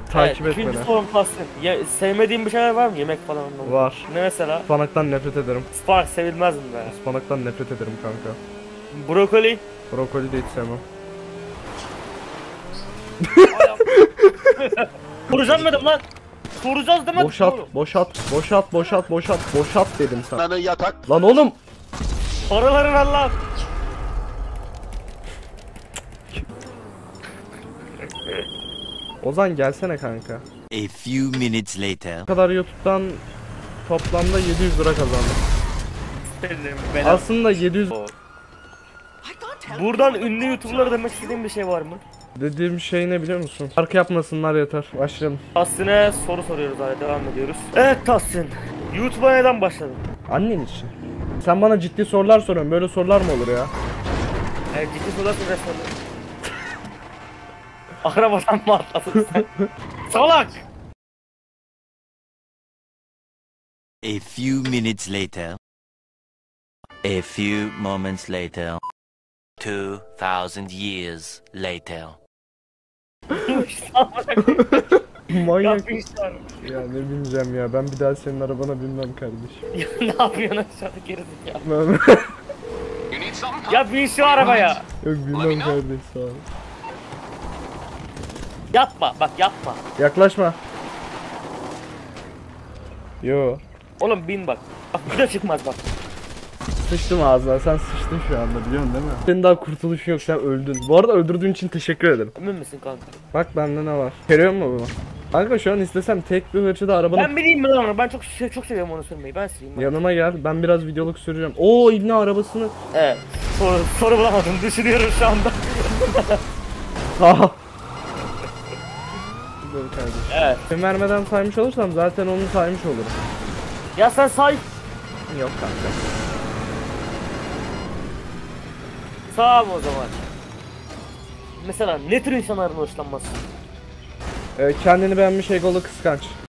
takip et İkinci beni. sorum Tahsin. Sevmediğin bir şeyler var mı? Yemek falan anlamında. Var. Ne mesela? Ispanaktan nefret ederim. Ispanak sevilmez mi be? Ispanaktan nefret ederim kanka. Brokoli. Brokoli de hiç sevmem. Vuracağım dedim lan. Vuracağız demedim. Boşalt dedim sana. Lan oğlum. Paraları ver lan. Ozan gelsene kanka. A few minutes later. Bu kadar YouTube'dan toplamda 700 lira kazandım. Aslında 700. Buradan ünlü YouTuber'lara demek istediğim bir şey var mı? Dediğim şey ne biliyor musun? Şarkı yapmasınlar yeter. Başlayalım. Tahsin'e soru soruyoruz, hadi devam ediyoruz. Evet Tahsin, YouTube'a neden başladın? Annen için. Sen bana ciddi sorular soruyorsun. Böyle sorular mı olur ya? Evet, ciddi sorular soruyorsun. Arabadan mı atladın sen? Salak! A few minutes later. A few moments later. 2000 years later. Manyak. Yapmışlar. Ya ne bineceğim ya. Ben bir daha senin arabana binmem kardeşim. Ya ne yapıyorsun aşağıda gerizekalı? Ya bin şu arabaya. Yok bilmem kardeş sağ ol. Yapma, bak yapma. Yaklaşma. Yo. Oğlum bin bak. Bak bir de çıkmaz bak. Sıçtım ağzına. Sen sıçtın şu anda biliyorsun değil mi? Senin daha kurtuluşun yok. Sen öldün. Bu arada öldürdüğün için teşekkür ederim. Emin misin kanka? Bak bende ne var. Görüyor musun bunu? Kanka şu an istesem tek bir hırçıda arabanı... Ben bineyim mi lan onu? Ben çok seviyorum onu sürmeyi. Ben süreyim. Ben. Yanıma gel. Ben biraz videoluk süreceğim. Oo İbni arabasını... Evet. Soru bulamadım. Düşünüyorum şu anda. Aha. Güzel kardeşim. Evet. Ben vermeden saymış olursam zaten onu saymış olurum. Ya sen say. Yok kanka. Sağ mı o zaman? Mesela ne tür insanların hoşlanması? Kendini beğenmiş egolu kıskanç.